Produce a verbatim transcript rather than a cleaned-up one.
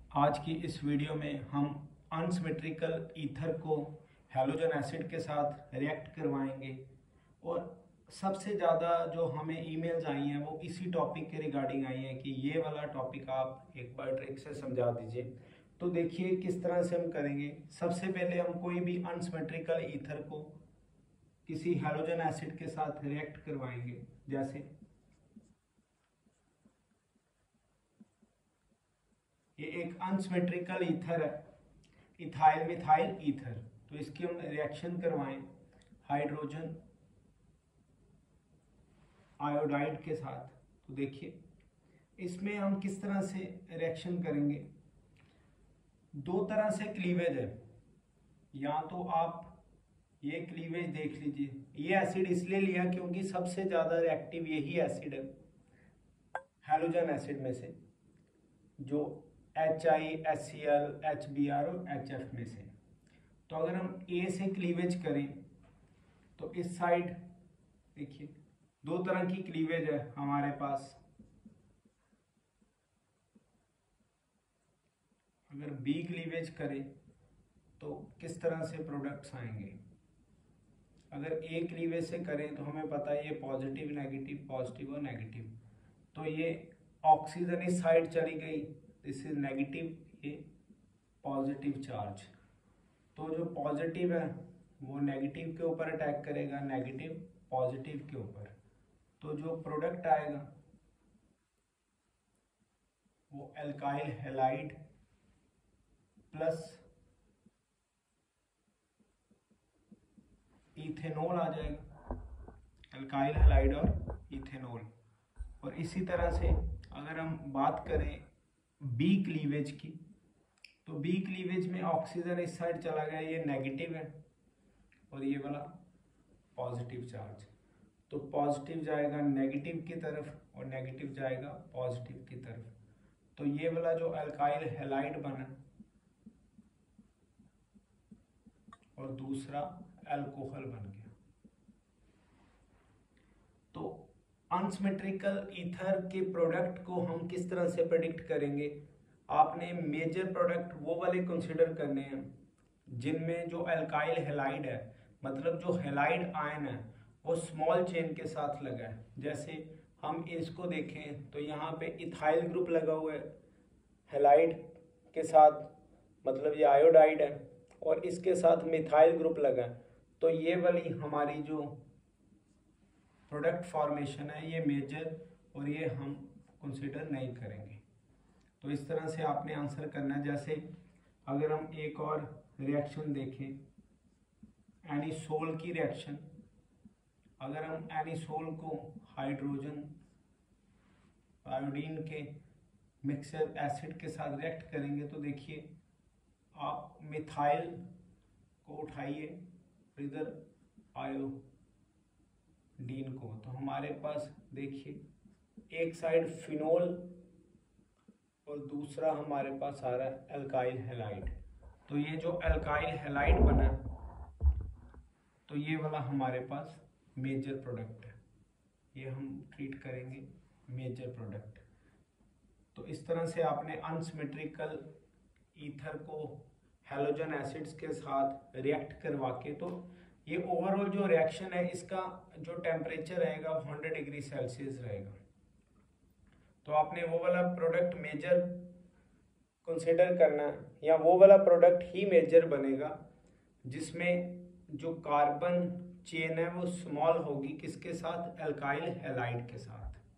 आज की इस वीडियो में हम अनसिमेट्रिकल ईथर को हैलोजन एसिड के साथ रिएक्ट करवाएंगे और सबसे ज़्यादा जो हमें ईमेल्स आई हैं वो इसी टॉपिक के रिगार्डिंग आई हैं कि ये वाला टॉपिक आप एक बार ट्रिक से समझा दीजिए। तो देखिए किस तरह से हम करेंगे। सबसे पहले हम कोई भी अनसिमेट्रिकल ईथर को किसी हैलोजन एसिड के साथ रिएक्ट करवाएंगे। जैसे ये एक अनसिमेट्रिकल ईथर है, इथाइल मिथाइल ईथर। तो इसकी हम रिएक्शन करवाएं हाइड्रोजन आयोडाइड के साथ। तो देखिए इसमें हम किस तरह से रिएक्शन करेंगे। दो तरह से क्लीवेज है, या तो आप ये क्लीवेज देख लीजिए। ये एसिड इसलिए लिया क्योंकि सबसे ज़्यादा रिएक्टिव यही एसिड है हैलोजन एसिड में से, जो H I, H C L, H B R और एच एफ में से। तो अगर हम ए से क्लीवेज करें तो इस साइड देखिए दो तरह की क्लीवेज है हमारे पास। अगर बी क्लीवेज करें तो किस तरह से प्रोडक्ट्स आएंगे। अगर ए क्लीवेज से करें तो हमें पता है ये पॉजिटिव नेगेटिव, पॉजिटिव और नेगेटिव। तो ये ऑक्सीजन इस साइड चली गई, दिस इज नेगेटिव, ये पॉजिटिव चार्ज। तो जो पॉजिटिव है वो नेगेटिव के ऊपर अटैक करेगा, नेगेटिव पॉजिटिव के ऊपर। तो जो प्रोडक्ट आएगा वो एल्काइल हैलाइड प्लस इथेनॉल आ जाएगा, एल्काइल हैलाइड और इथेनॉल। और इसी तरह से अगर हम बात करें बी क्लीवेज की, तो बी क्लीवेज में ऑक्सीजन इस साइड चला गया, ये नेगेटिव है और ये वाला पॉजिटिव चार्ज। तो पॉजिटिव जाएगा नेगेटिव की तरफ और नेगेटिव जाएगा पॉजिटिव की तरफ। तो ये वाला जो एल्काइल हैलाइड बना और दूसरा अल्कोहल बन गया। तो अनसिमेट्रिकल ईथर के प्रोडक्ट को हम किस तरह से प्रेडिक्ट करेंगे। आपने मेजर प्रोडक्ट वो वाले कंसीडर करने हैं जिनमें जो एल्काइल हैलाइड है, मतलब जो हैलाइड आयन है वो स्मॉल चेन के साथ लगा है। जैसे हम इसको देखें तो यहाँ पे इथाइल ग्रुप लगा हुआ है हैलाइड के साथ, मतलब ये आयोडाइड है, और इसके साथ मिथाइल ग्रुप लगा है। तो ये वाली हमारी जो प्रोडक्ट फॉर्मेशन है ये मेजर और ये हम कंसीडर नहीं करेंगे। तो इस तरह से आपने आंसर करना है। जैसे अगर हम एक और रिएक्शन देखें, एनिसोल की रिएक्शन। अगर हम एनिसोल को हाइड्रोजन आयोडीन के मिक्सर एसिड के साथ रिएक्ट करेंगे तो देखिए आप मिथाइल को उठाइए इधर आयोडीन को, तो हमारे पास देखिए एक साइड फिनोल और दूसरा हमारे पास आ रहा है एल्काइल हैलाइड। तो ये जो एल्काइल हैलाइड बना तो ये वाला हमारे पास मेजर प्रोडक्ट है, ये हम ट्रीट करेंगे मेजर प्रोडक्ट। तो इस तरह से आपने अनसिमेट्रिकल ईथर को हैलोजन एसिड्स के साथ रिएक्ट करवा के, तो ये ओवरऑल जो रिएक्शन है इसका जो टेम्परेचर रहेगा वो हंड्रेड डिग्री सेल्सियस रहेगा। तो आपने वो वाला प्रोडक्ट मेजर कंसिडर करना है, या वो वाला प्रोडक्ट ही मेजर बनेगा जिसमें जो कार्बन चेन है वो स्मॉल होगी, किसके साथ, एल्काइल हैलाइड के साथ।